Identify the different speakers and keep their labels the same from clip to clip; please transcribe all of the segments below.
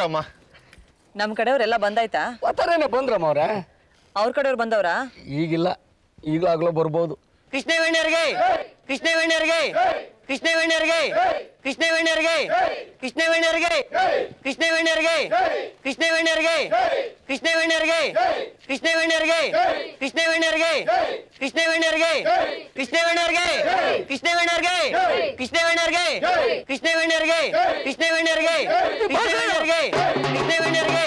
Speaker 1: ನಮಸ್ಕಾರಮ್ಮ.
Speaker 2: ನಮ್ಮ ಕಡೆಯವರೆಲ್ಲ ಬಂದಾಯ್ತಾ?
Speaker 3: ಒತ್ತಾರೇನೆ ಬಂದ್ರಮ್ಮ ಅವ್ರೆ.
Speaker 2: ಅವ್ರ ಕಡೆಯವ್ರು ಬಂದವ್ರಾ?
Speaker 3: ಈಗಿಲ್ಲ, ಈಗಲಾಗ್ಲೋ ಬರ್ಬೋದು.
Speaker 4: ಕೃಷ್ಣವೇಣಿಯರಿಗೆ ಕೃಷ್ಣವೇಣಿಯರಿಗೆ ಕೃಷ್ಣವೇಣಿಯರಿಗೆ ಕೃಷ್ಣವೇಣಿಯರಿಗೆ ಕೃಷ್ಣವೇಣಿಯರಿಗೆ ಕೃಷ್ಣವೇಣಿಯರಿಗೆ ಕೃಷ್ಣವೇಣಿಯರಿಗೆ ಕೃಷ್ಣವೇಣಿಯರಿಗೆ ಕೃಷ್ಣವೇಣಿಯರಿಗೆ ಕೃಷ್ಣವೇಣಿಯರಿಗೆ ಕೃಷ್ಣವೇಣಿಯರಿಗೆ ಕೃಷ್ಣವೇಣಿಯರಿಗೆ ಕೃಷ್ಣವೇಣಿಯರಿಗೆ ಕೃಷ್ಣವೇಣಿಯರಿಗೆ ಕೃಷ್ಣವೇಣಿಯರಿಗೆ ಕೃಷ್ಣವೇಣಿಯರಿಗೆ ಕೃಷ್ಣವೇಣಿಯರಿಗೆ ಕೃಷ್ಣವೇಣಿಯರಿಗೆ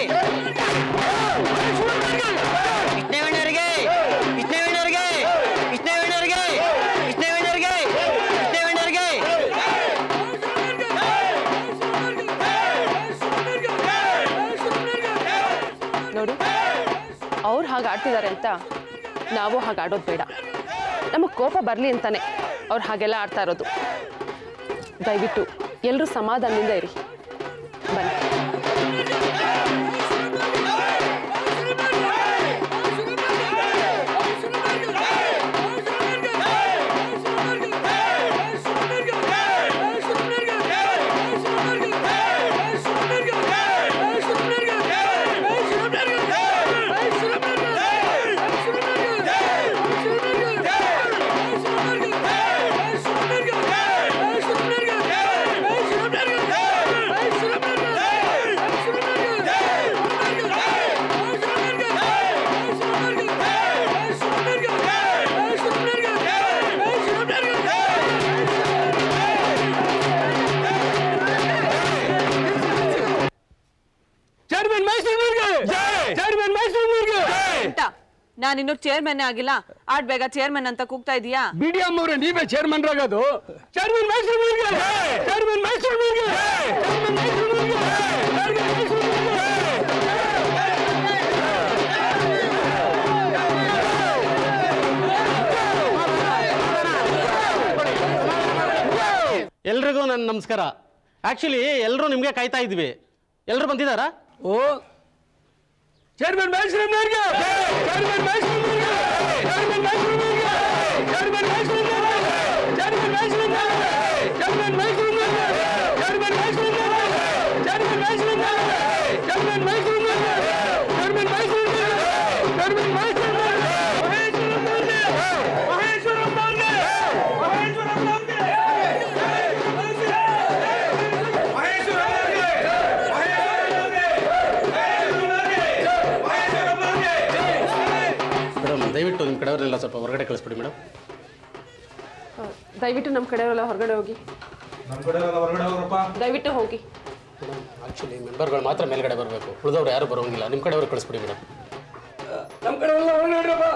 Speaker 5: ನೋಡು, ಅವ್ರು ಹಾಗೆ ಆಡ್ತಿದ್ದಾರೆ ಅಂತ ನಾವು ಹಾಗೆ ಆಡೋದು ಬೇಡ. ನಮಗೆ ಕೋಪ ಬರಲಿ ಅಂತಾನೆ ಅವ್ರು ಹಾಗೆಲ್ಲ ಆಡ್ತಾ ಇರೋದು. ದಯವಿಟ್ಟು ಎಲ್ಲರೂ ಸಮಾಧಾನದಿಂದ ಇರಿ. ಬನ್ನಿ.
Speaker 2: ನಾನು ಇನ್ನೂ ಚೇರ್ಮನ್ ಆಗಿಲ್ಲ, ಆಡ್ ಬೇಗ ಚೇರ್ಮನ್ ಅಂತ ಕೂಗ್ತಾ ಇದೀಯಾ?
Speaker 3: ಬಿಡಿಎಂ ಅವರೇ, ನೀವೇ ಚೇರ್ಮನ್ ರಾಗೋದು. ಚೇರ್ಮನ್ ಮೈಸೂರಿಗೆ, ಚೇರ್ಮನ್ ಮೈಸೂರಿಗೆ, ಚೇರ್ಮನ್ ಮೈಸೂರಿಗೆ.
Speaker 6: ಎಲ್ರಿಗೂ ನನ್ನ ನಮಸ್ಕಾರ. ಆಕ್ಚುಲಿ ಎಲ್ಲರೂ ನಿಮಗೆ ಕಾಯ್ತಾ ಇದ್ವಿ. ಎಲ್ಲರೂ ಬಂದಿದ್ದಾರಾ?
Speaker 3: ಓ, ಚೇರ್ಮನ್ ಮೈಸೂರಿಗೆ, ಚೇರ್ಮನ್ ಮೈಸೂರಿಗೆ, ಚೇರ್ಮನ್ ಮೈಸೂರಿಗೆ, ಚೇರ್ಮನ್ ಮೈಸೂರಿಗೆ, ಚೇರ್ಮನ್ ಮೈಸೂರಿಗೆ, ಚೇರ್ಮನ್ ಮೈಸೂರಿಗೆ, ಚೇರ್ಮನ್ ಮೈಸೂರಿಗೆ, ಚೇರ್ಮನ್ ಮೈಸೂರಿಗೆ, ಚೇರ್ಮನ್ ಮೈಸೂರಿಗೆ, ಚೇರ್ಮನ್ ಮೈಸೂರಿಗೆ, ಚೇರ್ಮನ್ ಮೈಸೂರಿಗೆ.
Speaker 6: ದಯವಿಟ್ಟು ನಿಮ್ಮ ಕಡೆಯವರೆಲ್ಲ ಸ್ವಲ್ಪ ಹೊರಗಡೆ ಕಳಿಸ್ಬಿಡಿ ಮೇಡಮ್.
Speaker 5: ದಯವಿಟ್ಟು ನಮ್ಮ ಕಡೆಯವರೆಲ್ಲ ಹೊರಗಡೆ ಹೋಗಿ. ದಯವಿಟ್ಟು ಹೋಗಿ.
Speaker 6: ಮೇಡಮ್, ಆ್ಯಕ್ಚುಲಿ ಮೆಂಬರ್ಗಳು ಮಾತ್ರ ಮೇಲ್ಗಡೆ ಬರಬೇಕು, ಉಳಿದವ್ರು ಯಾರು ಬರೋಂಗಿಲ್ಲ. ನಿಮ್ಮ ಕಡೆಯವರು ಕಳಿಸ್ಬಿಡಿ ಮೇಡಮ್.
Speaker 3: ನಮ್ಮ ಕಡೆ ಎಲ್ಲ ಹೊರಗಡೆ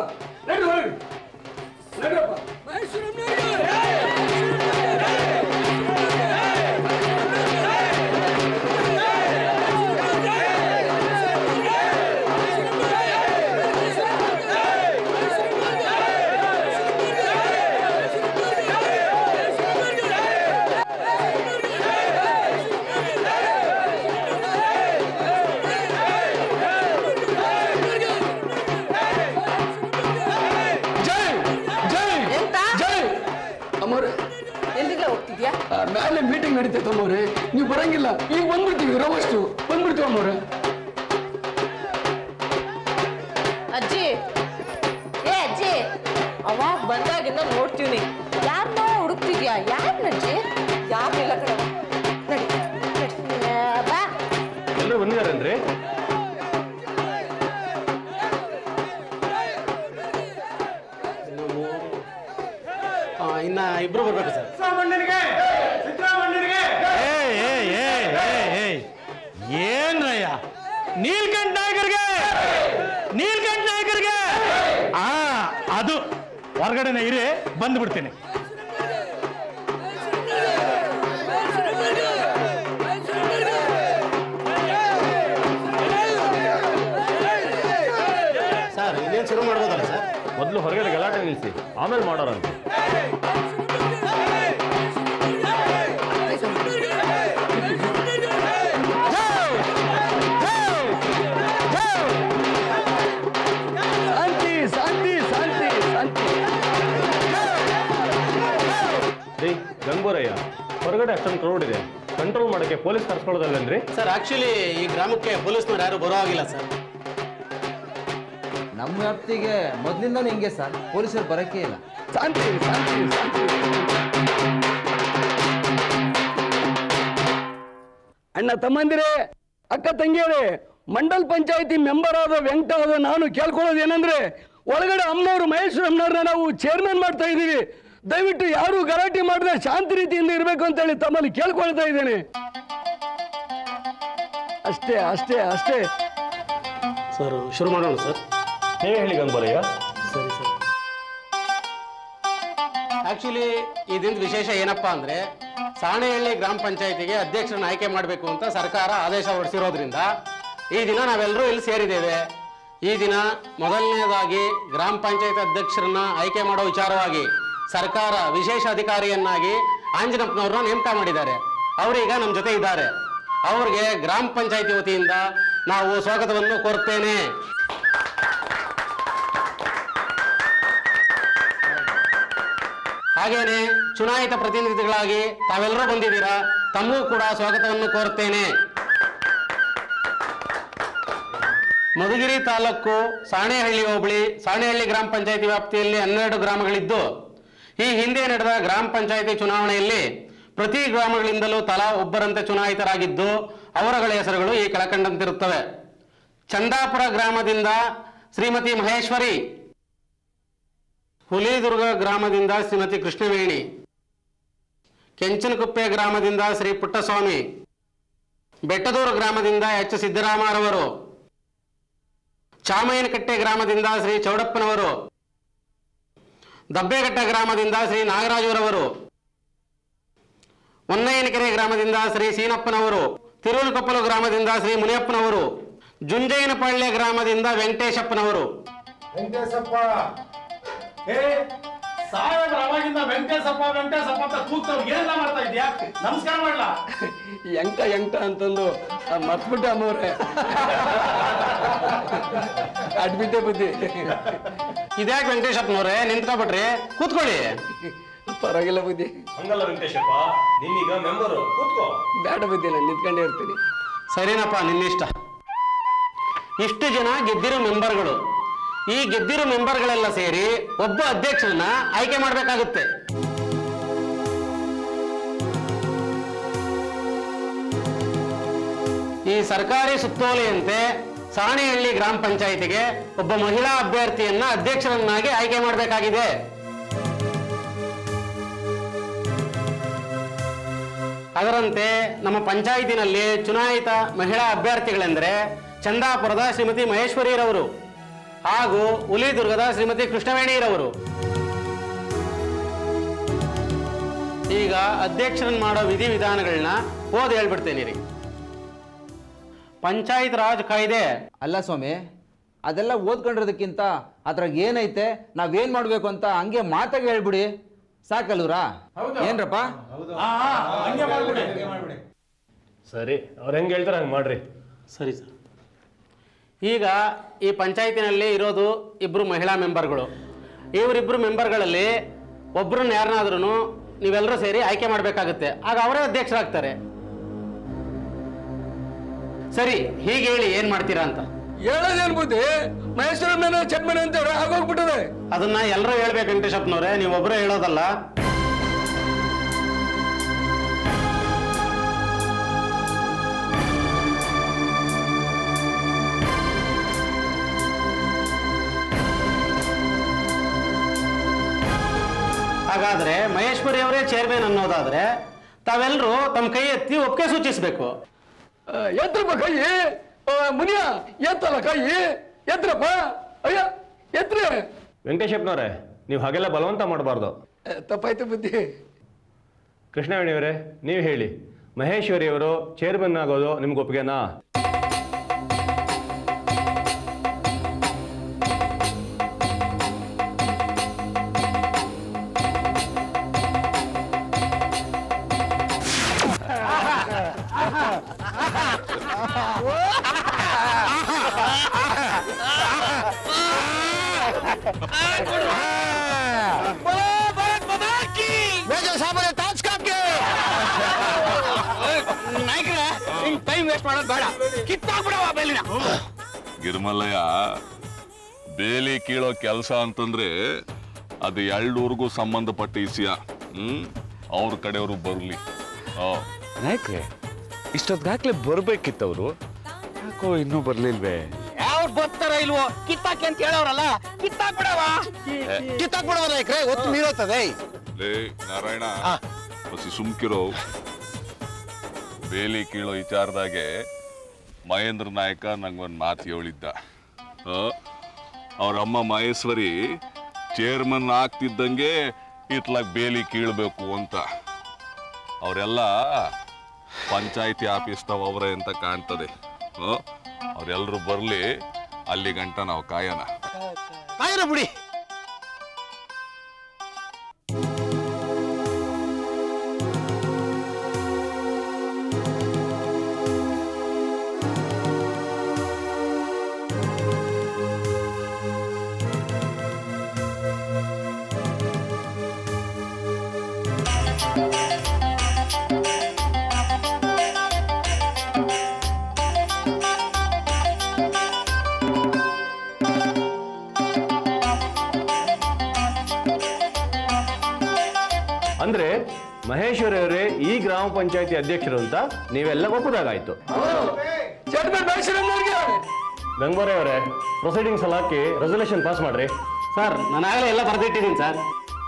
Speaker 3: ಮೇಲೆ ಮೀಟಿಂಗ್ ನಡೀತೈತೆ ಅಮ್ಮವ್ರೆ, ನೀವು ಬರಂಗಿಲ್ಲ. ಈಗ ಬಂದ್ಬಿಡ್ತೀವಿ, ರೋವಷ್ಟು ಬಂದ್ಬಿಡ್ತೀವಿ ಅಮ್ಮವ್ರೆ.
Speaker 2: ಅಜ್ಜಿ, ಏ ಅಜ್ಜಿ, ಅವಾಗ ಬಂದಾಗಿಂದ ನೋಡ್ತೀವಿ. ಯಾರನ್ನ ಹುಡುಕ್ತಿದ್ಯಾ? ಯಾರನ್ನಜ್ಜಿ? ಯಾರಿಲ್ಲ ಕಡೆ. ಬಾ.
Speaker 1: ಎಲ್ಲರೂ ಬಂದಿದ್ದಾರೇನ್ರಿ?
Speaker 6: ಇನ್ನು ಇಬ್ರು ಬರ್ಬೇಕು ಸರ್.
Speaker 7: ಏನ್ರಯ್ಯ, ನೀಲ್ಕಂಠ ನಾಯಕರಿಗೆ, ನೀಲ್ಕಂಠ ನಾಯಕರಿಗೆ. ಅದು ಹೊರಗಡೆನೆ ಇರಿ, ಬಂದ್ಬಿಡ್ತೀನಿ.
Speaker 6: ಸರ್, ಇನ್ನೇನು ಶುರು ಮಾಡ್ಬೋದಲ್ಲ ಸರ್?
Speaker 1: ಮೊದಲು ಹೊರಗಡೆ ಗಲಾಟೆ ನಿಲ್ಲಿಸಿ, ಆಮೇಲೆ ಮಾಡೋರಂತೆ. ಗಂಗೂರಯ್ಯ, ಹೊರಗಡೆ ಅಷ್ಟೊಂದು ಕ್ರೌಡ್ ಇದೆ, ಕಂಟ್ರೋಲ್ ಮಾಡೋಕ್ಕೆ ಪೊಲೀಸ್ ಕರ್ಸ್ಕೊಳ್ಳೋದಲ್ಲೇನ್ರಿ?
Speaker 6: ಸರ್ ಆಕ್ಚುಲಿ ಈ ಗ್ರಾಮಕ್ಕೆ ಪೊಲೀಸ್ನವ್ರು ಯಾರು ಬರೋ ಆಗಿಲ್ಲ ಸರ್.
Speaker 8: ನಮ್ಮ ವ್ಯಾಪ್ತಿಗೆ ಮೊದಲಿಂದನೂ ಹಿಂಗೆ ಸರ್, ಪೊಲೀಸರು ಬರೋಕ್ಕೆ ಇಲ್ಲ.
Speaker 3: ಶಾಂತಿ ಶಾಂತಿ ಶಾಂತಿ. ಅಣ್ಣ ತಮ್ಮಂದಿರೇ, ಅಕ್ಕ ತಂಗಿಯರೇ, ಮಂಡಲ್ ಪಂಚಾಯತಿ ಮೆಂಬರ್ ಆದ ವೆಂಕಟ ಆದ ನಾನು ಕೇಳ್ಕೊಳ್ಳೋದು ಏನಂದ್ರೆ, ಒಳಗಡೆ ಅಮ್ಮನವರು ಮಹೇಶ್ವರಮ್ಮನವ್ರನ್ನ ನಾವು ಚೇರ್ಮನ್ ಮಾಡ್ತಾ ಇದ್ದೀವಿ. ದಯವಿಟ್ಟು ಯಾರು ಗಲಾಟೆ ಮಾಡದೆ ಶಾಂತಿ ರೀತಿಯಿಂದ ಇರಬೇಕು ಅಂತೇಳಿ ತಮ್ಮಲ್ಲಿ ಕೇಳ್ಕೊಳ್ತಾ ಇದ್ದೇನೆ. ಅಷ್ಟೇ ಅಷ್ಟೇ ಅಷ್ಟೇ.
Speaker 6: ಸರ್ ಶುರು ಮಾಡೋಣ ಸರ್.
Speaker 1: ನೀವೇ ಹೇಳಿ ಗಂಗೋಲಯ್ಯ.
Speaker 6: ಸರಿ ಸರ್. ಆಕ್ಚುಲಿ ಈ ದಿನದ ವಿಶೇಷ ಏನಪ್ಪಾ ಅಂದ್ರೆ, ಸಾಣೆಹಳ್ಳಿ ಗ್ರಾಮ ಪಂಚಾಯತಿಗೆ ಅಧ್ಯಕ್ಷರನ್ನ ಆಯ್ಕೆ ಮಾಡಬೇಕು ಅಂತ ಸರ್ಕಾರ ಆದೇಶ ಹೊರಡಿಸಿರೋದ್ರಿಂದ ಈ ದಿನ ನಾವೆಲ್ಲರೂ ಇಲ್ಲಿ ಸೇರಿದ್ದೇವೆ. ಈ ದಿನ ಮೊದಲನೇದಾಗಿ ಗ್ರಾಮ ಪಂಚಾಯತ್ ಅಧ್ಯಕ್ಷರನ್ನ ಆಯ್ಕೆ ಮಾಡೋ ವಿಚಾರವಾಗಿ ಸರ್ಕಾರ ವಿಶೇಷ ಅಧಿಕಾರಿಯನ್ನಾಗಿ ಆಂಜನಪ್ಪನವ್ರನ್ನ ನೇಮಕ ಮಾಡಿದ್ದಾರೆ. ಅವರೀಗ ನಮ್ಮ ಜೊತೆ ಇದ್ದಾರೆ. ಅವ್ರಿಗೆ ಗ್ರಾಮ ಪಂಚಾಯತಿ ವತಿಯಿಂದ ನಾವು ಸ್ವಾಗತವನ್ನು ಕೋರುತ್ತೇನೆ. ಹಾಗೇನೆ ಚುನಾಯಿತ ಪ್ರತಿನಿಧಿಗಳಾಗಿ ತಾವೆಲ್ಲರೂ ಬಂದಿದ್ದೀರಾ, ತಮ್ಮೂ ಕೂಡ ಸ್ವಾಗತವನ್ನು ಕೋರುತ್ತೇನೆ. ಮಧುಗಿರಿ ತಾಲೂಕು ಸಾಣೆಹಳ್ಳಿ ಹೋಬಳಿ ಸಾಣೆಹಳ್ಳಿ ಗ್ರಾಮ ಪಂಚಾಯತಿ ವ್ಯಾಪ್ತಿಯಲ್ಲಿ 12 ಗ್ರಾಮಗಳಿದ್ದು, ಈ ಹಿಂದೆ ನಡೆದ ಗ್ರಾಮ ಪಂಚಾಯತಿ ಚುನಾವಣೆಯಲ್ಲಿ ಪ್ರತಿ ಗ್ರಾಮಗಳಿಂದಲೂ ತಲಾ ಒಬ್ಬರಂತೆ ಚುನಾಯಿತರಾಗಿದ್ದು, ಅವರಗಳ ಹೆಸರುಗಳು ಈ ಕೆಳಕಂಡಂತಿರುತ್ತವೆ. ಚಂದಾಪುರ ಗ್ರಾಮದಿಂದ ಶ್ರೀಮತಿ ಮಹೇಶ್ವರಿ, ಹುಲಿದುರ್ಗ ಗ್ರಾಮದಿಂದ ಶ್ರೀಮತಿ ಕೃಷ್ಣವೇಣಿ, ಕೆಂಚನಕುಪ್ಪೆ ಗ್ರಾಮದಿಂದ ಶ್ರೀ ಪುಟ್ಟಸ್ವಾಮಿ, ಬೆಟ್ಟದೂರು ಗ್ರಾಮದಿಂದ ಎಚ್ ಸಿದ್ದರಾಮರವರು, ಚಾಮಯ್ಯನಕಟ್ಟೆ ಗ್ರಾಮದಿಂದ ಶ್ರೀ ಚೌಡಪ್ಪನವರು, ದಬ್ಬೆಘಟ್ಟ ಗ್ರಾಮದಿಂದ ಶ್ರೀ ನಾಗರಾಜರವರು, ಹೊನ್ನಯ್ಯನಕೆರೆ ಗ್ರಾಮದಿಂದ ಶ್ರೀ ಸೀನಪ್ಪನವರು, ತಿರುವನಕೊಪ್ಪಲು ಗ್ರಾಮದಿಂದ ಶ್ರೀ ಮುನಿಯಪ್ಪನವರು, ಜುಂಜಯ್ಯನಪಾಳ್ಯ ಗ್ರಾಮದಿಂದ ವೆಂಕಟೇಶಪ್ಪನವರು.
Speaker 7: ಅವಾಗಿಂದ ವೆಂಕಟೇಶಪ್ಪ ವೆಂಕಟೇಶಪ್ಪ ಅಂತ ಕೂಗ್ತವ್ರು ಏನೆಲ್ಲ ಮಾಡ್ತಾ ಇದ್ಯಾ? ನಮಸ್ಕಾರ ಮಾಡ್ಲಾ?
Speaker 3: ಎಂಕ ಎಂಕ ಅಂತಂದು ಮರ್ತ್ಬಿಟ್ಟ ಅಮ್ಮವ್ರೆ. ಅಡ್ಬಿಟ್ಟೆ ಬುದ್ಧಿ.
Speaker 6: ಇದ್ಯಾಕೆ ವೆಂಕಟೇಶಪ್ಪನವ್ರೆ ನಿಂತ್ಕೊಬಿಟ್ರಿ? ಕೂತ್ಕೊಳ್ಳಿ.
Speaker 3: ಪರವಾಗಿಲ್ಲ ಬುದ್ಧಿ.
Speaker 1: ಹಂಗಲ್ಲ ವೆಂಕಟೇಶಪ್ಪ, ನೀನೀಗ ಮೆಂಬರು, ಕೂತ್ಕೋ.
Speaker 3: ಬೇಡ ಬುದ್ಧಿ, ನಾನು ನಿಂತ್ಕೊಂಡೇ ಇರ್ತೀನಿ.
Speaker 6: ಸರಿನಪ್ಪ, ನಿನ್ನಿಷ್ಟ. ಇಷ್ಟು ಜನ ಗೆದ್ದಿರೋ ಮೆಂಬರ್ಗಳು. ಈ ಗೆದ್ದಿರೋ ಮೆಂಬರ್ಗಳೆಲ್ಲ ಸೇರಿ ಒಬ್ಬ ಅಧ್ಯಕ್ಷರನ್ನ ಆಯ್ಕೆ ಮಾಡಬೇಕಾಗುತ್ತೆ. ಈ ಸರ್ಕಾರಿ ಸುತ್ತೋಲೆಯಂತೆ ಸಾಣೆಹಳ್ಳಿ ಗ್ರಾಮ ಪಂಚಾಯಿತಿಗೆ ಒಬ್ಬ ಮಹಿಳಾ ಅಭ್ಯರ್ಥಿಯನ್ನ ಅಧ್ಯಕ್ಷರನ್ನಾಗಿ ಆಯ್ಕೆ ಮಾಡಬೇಕಾಗಿದೆ. ಅದರಂತೆ ನಮ್ಮ ಪಂಚಾಯಿತಿನಲ್ಲಿ ಚುನಾಯಿತ ಮಹಿಳಾ ಅಭ್ಯರ್ಥಿಗಳೆಂದರೆ ಚಂದಾಪುರದ ಶ್ರೀಮತಿ ಮಹೇಶ್ವರಿರವರು ಹಾಗೂ ಹುಲಿದುರ್ಗದ ಶ್ರೀಮತಿ ಕೃಷ್ಣವೇಣಿರವರು. ಈಗ ಅಧ್ಯಕ್ಷರನ್ನ ಮಾಡೋ ವಿಧಿವಿಧಾನಗಳನ್ನ ಓದಿ ಹೇಳ್ಬಿಡ್ತೇನೆ ರೀ. ಪಂಚಾಯತ್ ರಾಜ್ ಕಾಯ್ದೆ.
Speaker 8: ಅಲ್ಲ ಸ್ವಾಮಿ, ಅದೆಲ್ಲ ಓದ್ಕೊಂಡಿರೋದಕ್ಕಿಂತ ಅದ್ರಾಗ ಏನೈತೆ ನಾವೇನ್ ಮಾಡ್ಬೇಕು ಅಂತ ಹಂಗೆ ಮಾತಾಗಿ ಹೇಳ್ಬಿಡಿ ಸಾಕಲ್ವ್ರಾ? ಏನ್ರಪ್ಪ?
Speaker 1: ಸರಿ, ಅವ್ರು ಹೆಂಗೆ ಹೇಳ್ತಾರೆ ಹಂಗೆ ಮಾಡ್ರಿ.
Speaker 6: ಸರಿ ಸರ್. ಈಗ ಈ ಪಂಚಾಯತಿನಲ್ಲಿ ಇರೋದು 2 ಮಹಿಳಾ ಮೆಂಬರ್ಗಳು. ಇವರಿಬ್ಬರು ಮೆಂಬರ್ಗಳಲ್ಲಿ ಒಬ್ಬರನ್ನ ಯಾರನ್ನಾದ್ರೂ ನೀವೆಲ್ಲರೂ ಸೇರಿ ಆಯ್ಕೆ ಮಾಡಬೇಕಾಗುತ್ತೆ. ಆಗ ಅವರೇ ಅಧ್ಯಕ್ಷರಾಗ್ತಾರೆ. ಸರಿ, ಹೀಗೆ ಹೇಳಿ ಏನ್ ಮಾಡ್ತೀರಾ ಅಂತ.
Speaker 3: ಹೇಳೋದೇನ್ ಬುದ್ಧಿ? ಮಹೇಶ್ವರಮ್ಮನ ಚಟ್ಮನೆ ಅಂತ ಆಗೋಗ್ಬಿಟ್ಟದೆ.
Speaker 6: ಅದನ್ನ ಎಲ್ಲರೂ ಹೇಳ್ಬೇಕು ವೆಂಕಟೇಶಪ್ಪನವ್ರೆ, ನೀವೊಬ್ಬರೇ ಹೇಳೋದಲ್ಲ. ಹಾಗಾದ್ರೆ ಮಹೇಶ್ವರಿ ಅವರೇ ಚೇರ್ಮನ್ ಅನ್ನೋದಾದ್ರೆ ತಾವೆಲ್ಲರೂ ತಮ್ಮ ಕೈ ಎತ್ತಿ ಒಪ್ಪಿಗೆ ಸೂಚಿಸಬೇಕು.
Speaker 3: ಎತ್ರಪ್ಪ ಕೈ. ಮುನಿಯ ಎತ್ತಲ್ಲ ಕೈ, ಎತ್ರಪ್ಪ. ಅಯ್ಯ ಎತ್ರಿ.
Speaker 1: ವೆಂಕಟೇಶಪ್ಪನವ್ರೆ, ನೀವು ಹಾಗೆಲ್ಲ ಬಲವಂತ ಮಾಡಬಾರ್ದು.
Speaker 3: ತಪ್ಪಾಯ್ತು ಬುದ್ಧಿ.
Speaker 1: ಕೃಷ್ಣವೇಣಿಯವರೇ, ನೀವು ಹೇಳಿ, ಮಹೇಶ್ವರಿಯವರು ಚೇರ್ಮನ್ ಆಗೋದು ನಿಮ್ಗೆ ಒಪ್ಪಿಗೆನಾ?
Speaker 3: ವೇಸ್ಟ್ ಮಾಡೋದು ಬೇಡ, ಕಿತ್ತಾಕ್ಬಿಡವ ಬೇಲಿನ.
Speaker 9: ಗಿರ್ಮಲ್ಲಯ್ಯ, ಬೇಲಿ ಕೀಳೋ ಕೆಲಸ ಅಂತಂದ್ರೆ ಅದು ಎರಡೂರ್ಗೂ ಸಂಬಂಧಪಟ್ಟ ವಿಷಯ. ಅವ್ರ ಕಡೆಯವರು ಬರ್ಲಿ.
Speaker 10: ನಾಯ್ಕ್ರೆ, ಇಷ್ಟೊತ್ತಾಗ್ಲೇ ಬರ್ಬೇಕಿತ್ತವ್ರು, ಯಾಕೋ ಇನ್ನೂ ಬರ್ಲಿಲ್ವೇ?
Speaker 3: ಅವ್ರು ಬರ್ತಾರ ಇಲ್ವೋ, ಕಿತ್ತಾಕಿ ಅಂತ ಹೇಳೋರಲ್ಲ, ಕಿತ್ತಾಕ್ಬಿಡವ. ಕಿತ್ತಾಕ್ಬಿಡವ ನಾಯ್ಕ್ರೆ, ಒತ್ತು ಮೀರೋತದೆ.
Speaker 9: ಲೇ ನಾರಾಯಣ, ಬಸಿ ಸುಮ್ಕಿರೋ. ಬೇಲಿ ಕೀಳೋ ವಿಚಾರದಾಗೆ ಮಹೇಂದ್ರ ನಾಯಕ ನಂಗೊಂದು ಮಾತು ಹೇಳಿದ್ದ. ಅವ್ರಮ್ಮ ಮಹೇಶ್ವರಿ ಚೇರ್ಮನ್ ಆಗ್ತಿದ್ದಂಗೆ ಇತ್ಲಾಗ ಬೇಲಿ ಕೀಳ್ಬೇಕು ಅಂತ. ಅವರೆಲ್ಲ ಪಂಚಾಯಿತಿ ಆಫೀಸ್ನವ ಅವರೇ ಅಂತ ಕಾಣ್ತದೆ. ಅವ್ರೆಲ್ರು ಬರ್ಲಿ, ಅಲ್ಲಿ ಗಂಟ ನಾವು ಕಾಯೋಣ.
Speaker 3: ಬಿಡಿ.
Speaker 1: ಅಂದ್ರೆ ಮಹೇಶ್ವರಿ ಅವರೇ ಈ ಗ್ರಾಮ ಪಂಚಾಯತಿ ಅಧ್ಯಕ್ಷರು ಅಂತ ನೀವೆಲ್ಲ ಒಪ್ಪದಾಗಾಯ್ತು. ಗಂಗೋರೆ ಅವರೇ, ಪ್ರೊಸೀಡಿಂಗ್ಸ್ ಎಲ್ಲ ಹಾಕಿ ರೆಸಲ್ಯೂಷನ್ ಪಾಸ್ ಮಾಡ್ರಿ.
Speaker 6: ಸರ್, ನಾನಾಗಲೇ ಎಲ್ಲ ಬರೆದಿಟ್ಟಿದ್ದೀನಿ ಸರ್.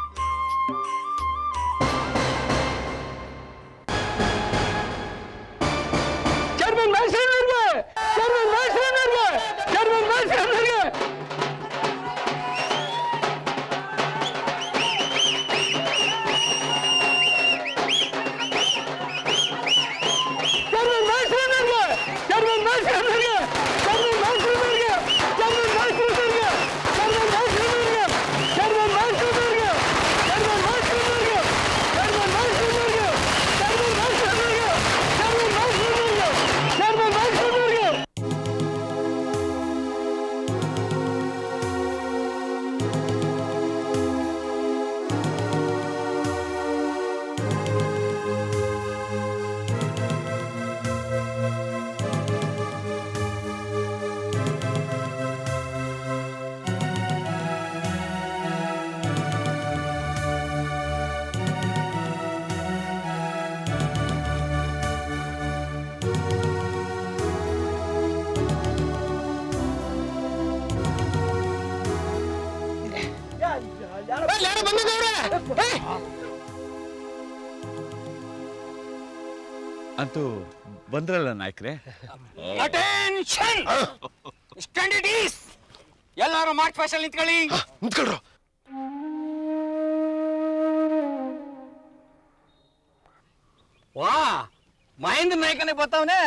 Speaker 10: ಅಂತೂ ಬಂದ್ರಲ್ಲ ನಾಯ್ಕ್ರೆ.
Speaker 3: ಅಟೆನ್ಷನ್, ಸ್ಟ್ಯಾಂಡರ್ಡೀಸ್ ಎಲ್ಲರೂ ಮಾರ್ಚ್ ಫಾಸ್ಟ್ ನಿಂತ್ಕೊಳ್ಳಿ. ನಿಂತ್ಕೊಳ್ರು. ವಾ, ಮಹೇಂದ್ರ ನಾಯ್ಕನೇ ಬರ್ತಾವನೆ.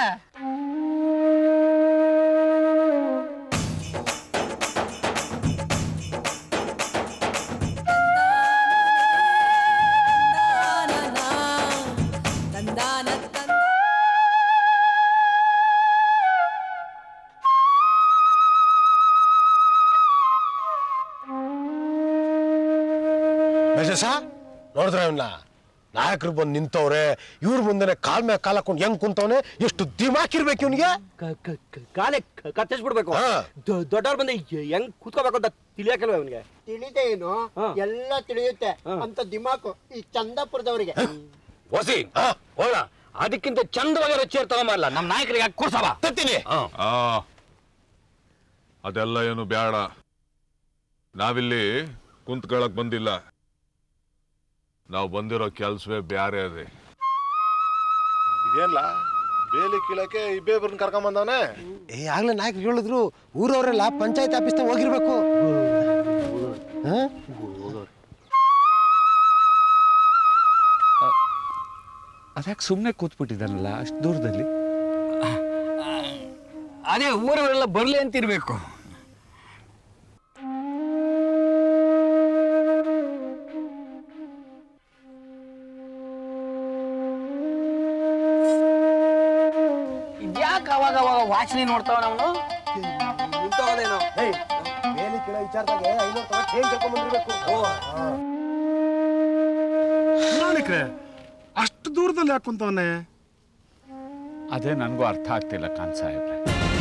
Speaker 11: ನೋಡಿದ್ರ ಇವನ್ನ ನಾಯಕರು ಬಂದು ನಿಂತವ್ರೆ, ಇವ್ರ ಮುಂದೆ ಕಾಲ್ ಮೇಲೆ ಕಾಲ್ ಹಾಕೊಂಡು ಹೆಂಗ್ ಕುಂತವ್ನೆ, ಎಷ್ಟು ದಿಮಾಕಿರ್ಬೇಕು ಇವನಿಗೆ.
Speaker 3: ಕಾಲೇ ಕತ್ತಿಸ್ಬಿಡ್ಬೇಕು. ದೊಡ್ಡವ್ರು ಬಂದು ಹೆಂಗ್ ಕೂತ್ಕೋಬೇಕು ಅಂತ ತಿಳಿಯಕಲ್ವ ಇವನಿಗೆ?
Speaker 12: ತಿಳಿದೆ ಏನು, ಎಲ್ಲ ತಿಳಿಯುತ್ತೆ ಅಂತ ದಿಮಾಕು ಈ ಚಂದಾಪುರದವರಿಗೆ.
Speaker 3: ಹೊಸಿ ಹೋಳ, ಅದಕ್ಕಿಂತ ಚಂದವಾಗಿ ರಚೇರ್ ತಗೊಂಬರಲ್ಲ ನಮ್ಮ ನಾಯಕರಿಗೆ ಕೂರ್ಸವ ತತ್ತೀನಿ.
Speaker 9: ಅದೆಲ್ಲ ಏನು ಬೇಡ, ನಾವಿಲ್ಲಿ ಕುಂತ್ಕೊಳ್ಳಕ್ ಬಂದಿಲ್ಲ. ನಾವು ಬಂದಿರೋ ಕೆಲ್ಸವೇ ಬ್ಯಾರೆ ಅದೇ.
Speaker 11: ಇದೇನಲ್ಲ ಬೇಲಿ ಕೀಳಕ್ಕೆ ಇಬ್ಬೇಬ್ರನ್ನ ಕರ್ಕೊಂಡ್ ಬಂದವನೆ. ಆಗ್ಲೇ ನಾಯಕರು ಹೇಳಿದ್ರು ಊರವರೆಲ್ಲ ಪಂಚಾಯತ್ ಆಫೀಸ್ ಹೋಗಿರ್ಬೇಕು.
Speaker 10: ಅದ್ಯಾಕೆ ಸುಮ್ಮನೆ ಕೂತ್ಬಿಟ್ಟಿದ್ದಾನಲ್ಲ ಅಷ್ಟು ದೂರದಲ್ಲಿ?
Speaker 3: ಅದೇ ಊರವರೆಲ್ಲ ಬರ್ಲಿ ಅಂತಿರ್ಬೇಕು. ಇದ್ಯಾಕೆ ಅವಾಗ ಅವಾಗ ವಾಚನೆ ನೋಡ್ತಾವ ನಾವು ನಿಂತೋಗೋದೇನೋ.
Speaker 11: ಬೇಲಿ ಕೀಳೋ ವಿಚಾರದಾಗೆ 500 ತಗೊಂಡು ಹೇಗೆ ಕರ್ಕೊಂಡ್ ಬಂದಿರ್ಬೇಕು.
Speaker 7: ನಾನಿಕ್ರೆ ಅಷ್ಟು ದೂರದಲ್ಲಿ ಯಾಕೆ ಕುಂತವನೆ?
Speaker 10: ಅದೇ ನನಗೂ ಅರ್ಥ ಆಗ್ತಿಲ್ಲ ಖಾನ್ ಸಾಹೇಬ್ರೆ.